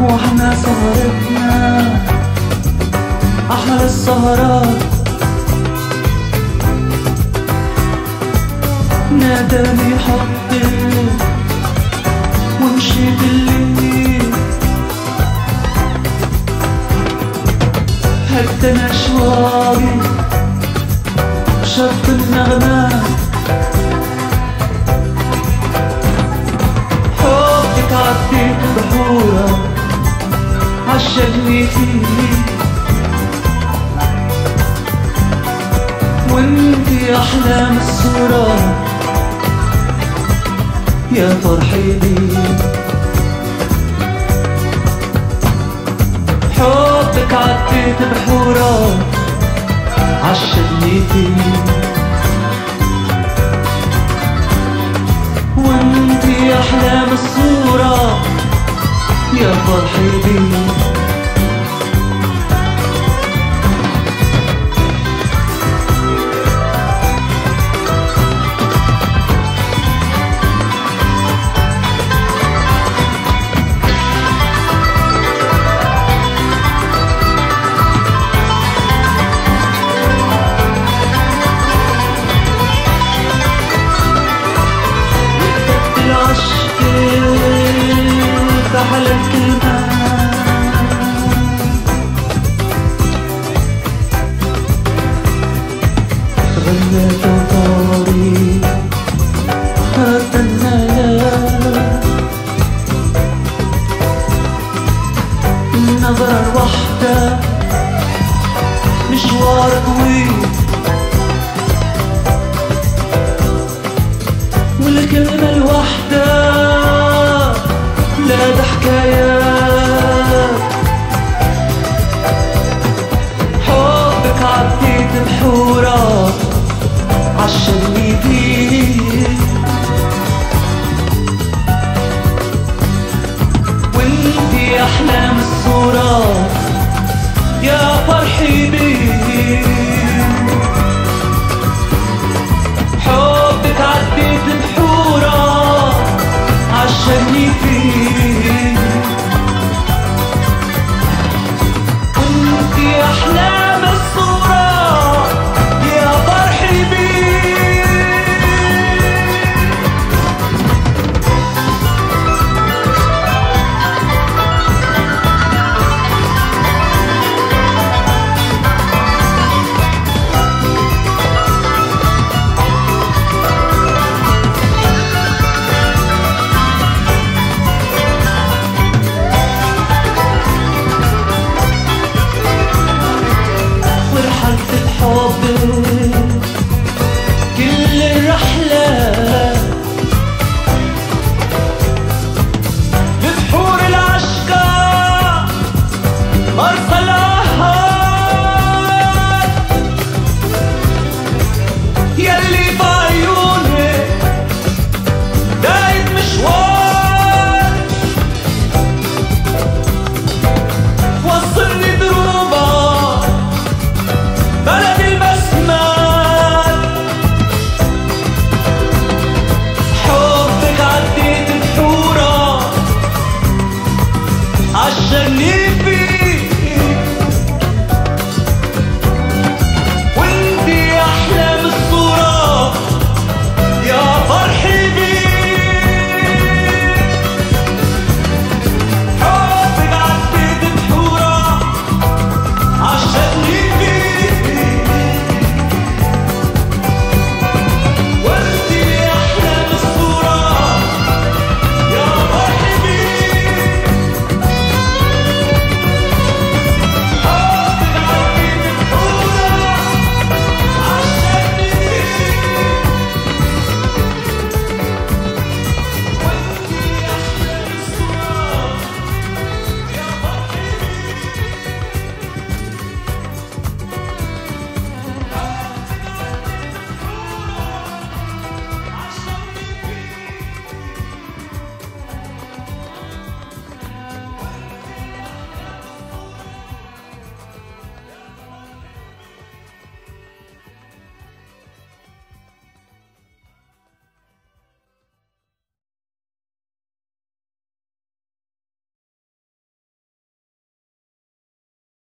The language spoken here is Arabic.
واحنا سهرتنا احلى السهرات. ناداني حبي ومشيت الليل، هدنا شواري شط النغمات. حبك عديت بحورة عشقني فيه، وانتي احلام الصورة يا فرحي بيه. حبك عديت بحورة عشقني فيه، وانتي احلام الصورة يا فرحي بيه. على الكلمة غنيت وطاري ردنا النظرة الوحدة مشوار طويل، والكلمة الوحدة لا ده حكايات. حبك عديت بحورة عشقني فيه، وانتي احلام الصورة يا فرحي بيه.